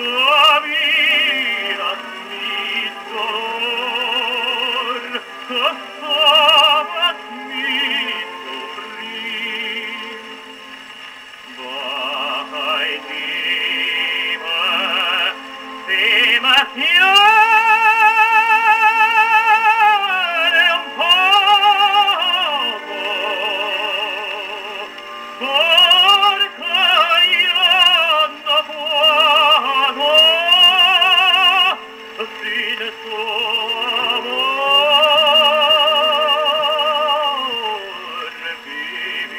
miras mi dolor, sabes mi sufrir. Baja y dime, quiere un poco, porque yo no puedo sin su amor vivir.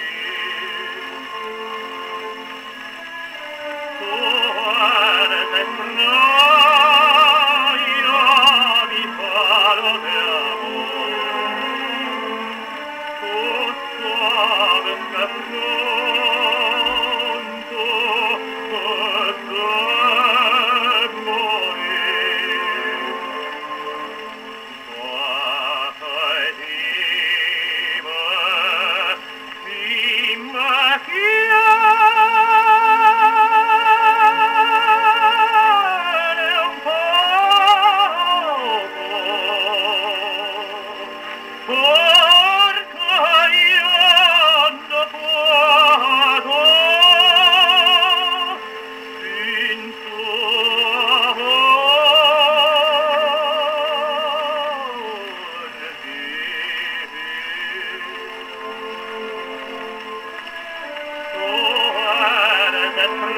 Tú eres estrella, mi faro de amor. Tú sabes que pronto morir. Baja y dime, quiere un poco, porque yo no puedo sin tu amor vivir. Tú eres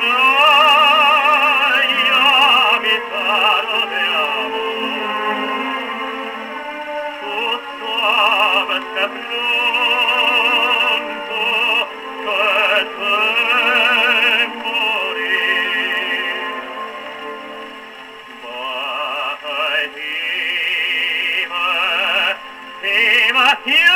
estrella, mi faro de amor. Tú sabes que pronto que morir. Baja y dime, quiere